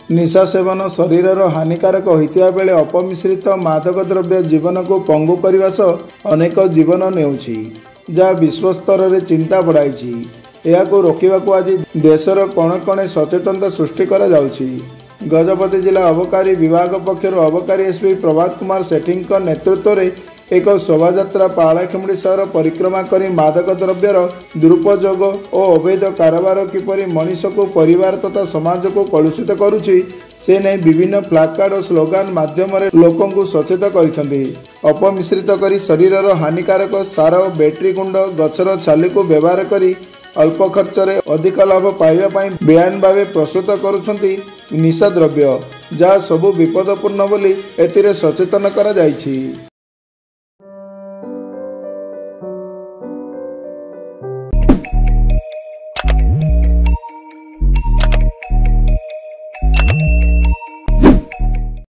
निशा seven शरीरर हानिकारक होइतिबा बेले अपमिश्रित मादक द्रव्य जीवन को पंगु करने सह अनेक जीवन नेउछि, जहाँ विश्व स्तर में चिंता बढ़ाई। यह रोकने आज देशर कणे कणे सचेतनता सृष्टि करा जाउछि। गजपति जिला अबकारी विभाग पक्षर अबकारी एसपी प्रभात कुमार सेठी नेतृत्व में एक शोभायात्रा पालाखेमुड़ी सहर परिक्रमा करी मादक द्रव्यर दुरुपयोग और अवैध कारोबार किपरि मनीष को परिवार तथा समाज को कलुषित करुछि से नहीं विभिन्न प्लाकार्ड और स्लोगान माध्यम लोकों को सचेत करिसेंति। अपमिश्रित करी शरीरर हानिकारक सार और बैटेरी गुंड गछर छाली को व्यवहार करी अल्प खर्च रे अधिक लाभ पाइबा बेआईन भाव प्रस्तुत करुछंती निशा द्रव्य, जहाँ सबु विपदपूर्ण बोली एतिरे सचेतन करा जाइछि।